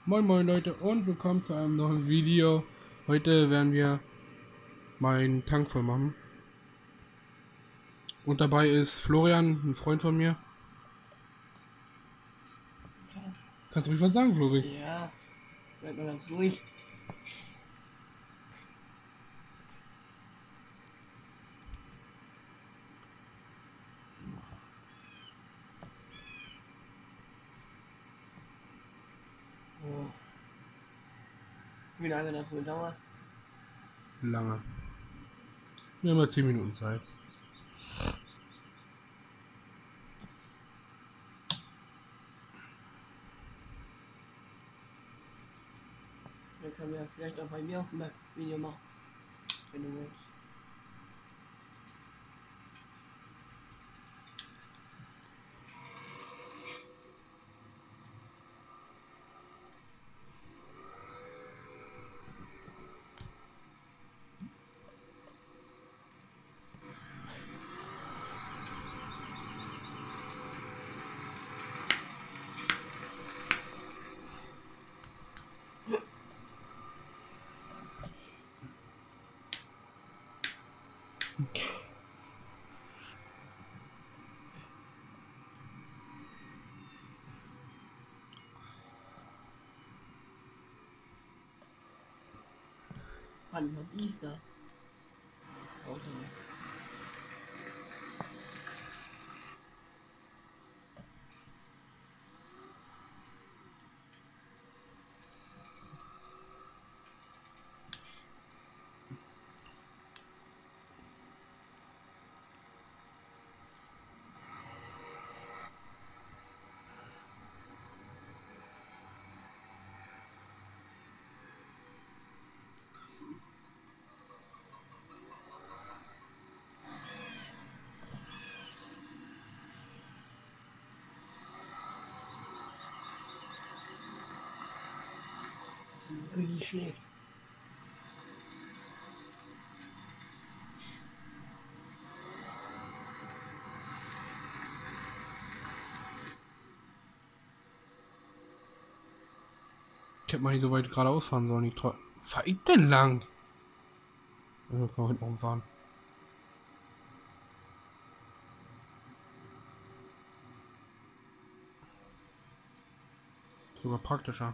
Moin moin Leute und willkommen zu einem neuen Video. Heute werden wir meinen Tank voll machen. Und dabei ist Florian, ein Freund von mir. Kannst du ruhig was sagen, Flori? Ja, bleib mal ganz ruhig. Oh. Wie lange das wohl dauert? Lange. Wir haben ja 10 Minuten Zeit. Dann können wir ja vielleicht auch bei mir auf dem Video machen, wenn du willst. Wann kommt Easter? Auch dann. Günni schläft. Ich hätte mal nicht so weit geradeaus fahren sollen. Fahr ich denn lang? Ja, kann man hinten rumfahren. Sogar praktischer.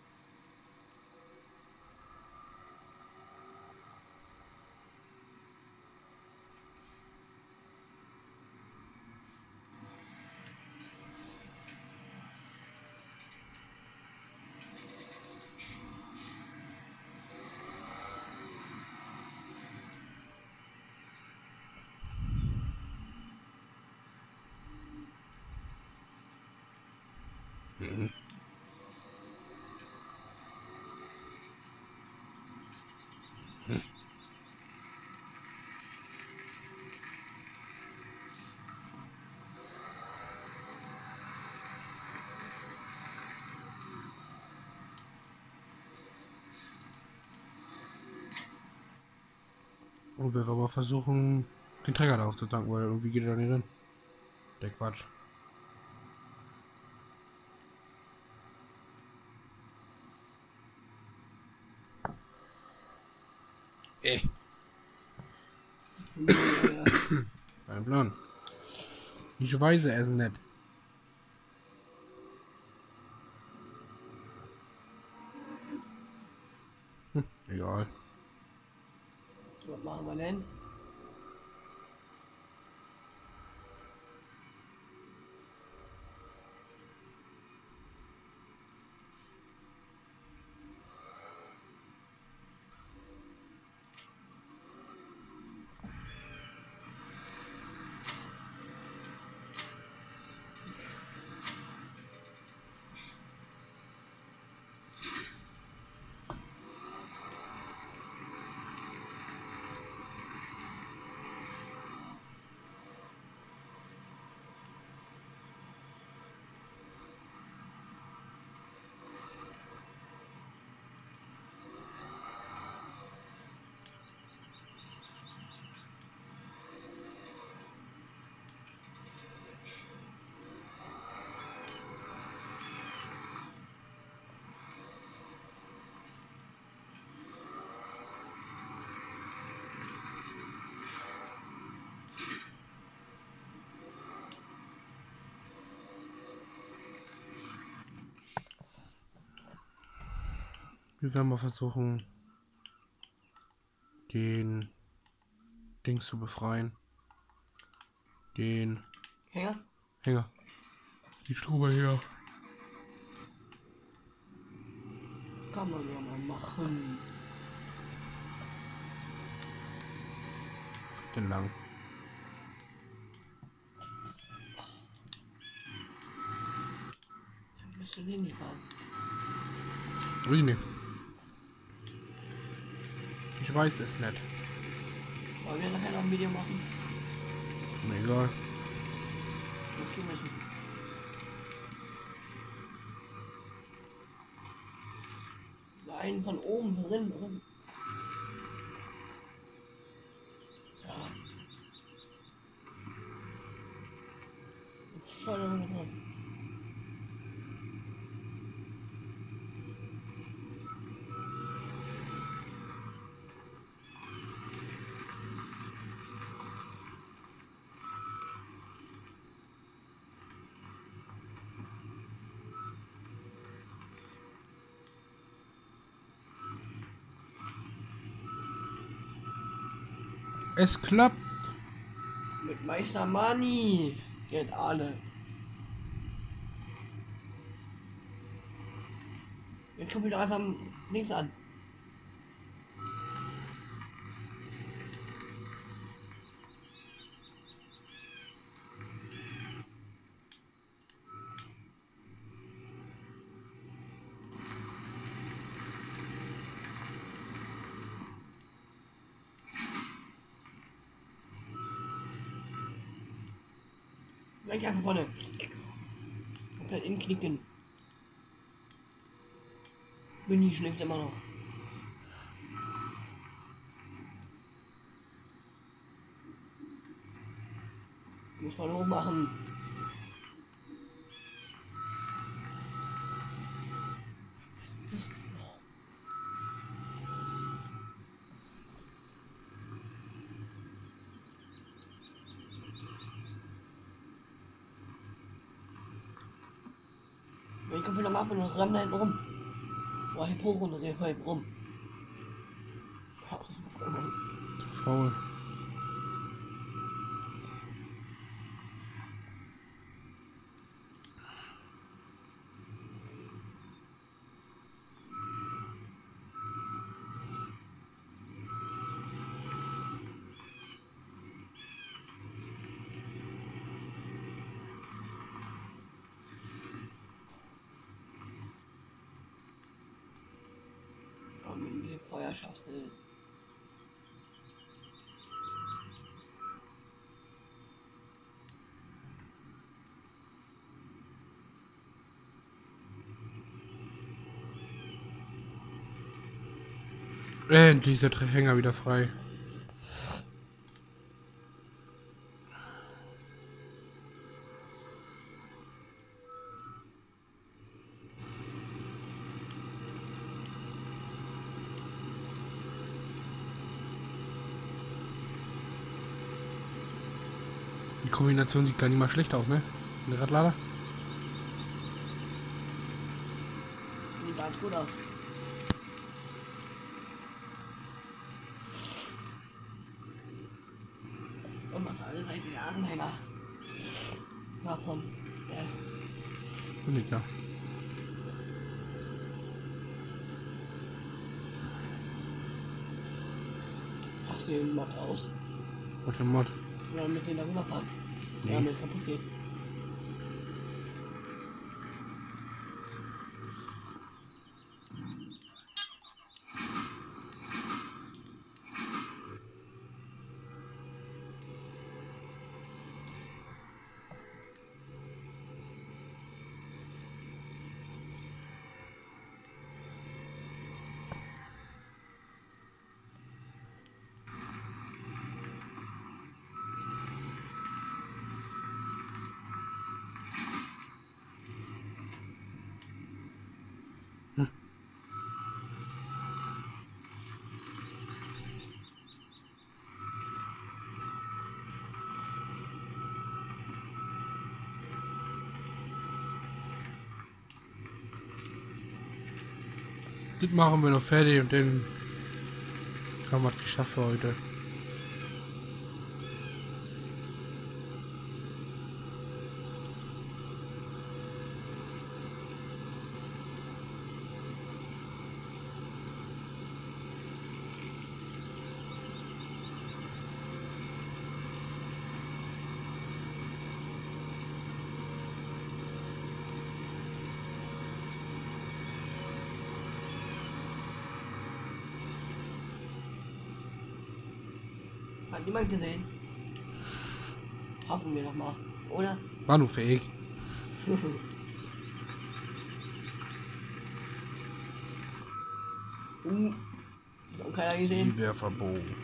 Mhm. Und wir aber versuchen, den Träger da aufzutanken, weil irgendwie geht er da nicht rein. Der Quatsch. Ey, kein Plan. Ich weiß es nicht. Egal. Was machen wir denn? Wir werden mal versuchen, den Dings zu befreien. Den Hänger? Hänger. Die Strube hier. Kann man ja mal machen. Den lang. Bist du den nicht fahren? Ui, nee. Ich weiß es nicht. Wollen wir nachher noch ein Video machen? Mir egal. Musst du wissen. Nein, von oben drin. Ja. Jetzt ist er drin. Es klappt. Mit Meister Mani geht alle. Jetzt kommt wieder einfach links an. Weg einfach vorne. Komplett inknicken. Winnie schläft immer noch. Muss man hoch machen. Ich komme wieder mal ab und ramm da hinten rum. Boah, heb hoch und heb rum. Faul. Mit dem Feuer schaffst du. Endlich ist der Hänger wieder frei. Die Kombination sieht gar nicht mal schlecht aus, ne? Der Radlader. Sieht ganz gut aus. Und macht alle Seiten der Anhänger. Davon. Liegt ja. Hast du den Mod aus? Was für ein Mod? Oder mit denen darüber fahren? Nee. Ja, mit kaputt geht. Das machen wir noch fertig und dann haben wir es geschafft für heute. Hat niemand gesehen? Hoffen wir doch mal, oder? War nur fake. Noch keiner gesehen? Die wäre verbogen.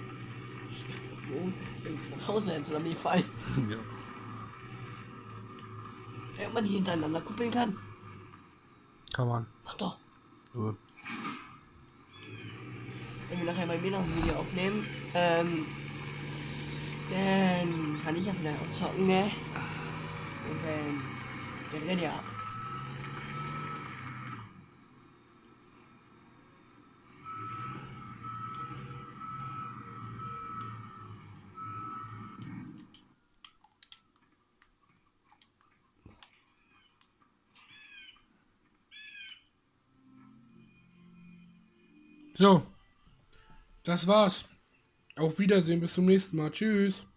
Auswärts oder wie fallen? Ja. Wenn man die hintereinander kuppeln kann. Kann man. Mach doch. Ja. Wenn wir nachher bei mir noch ein Video aufnehmen, dann kann ich ja vielleicht auch zocken, ne? Und dann geht ja ab. So. Das war's. Auf Wiedersehen. Bis zum nächsten Mal. Tschüss.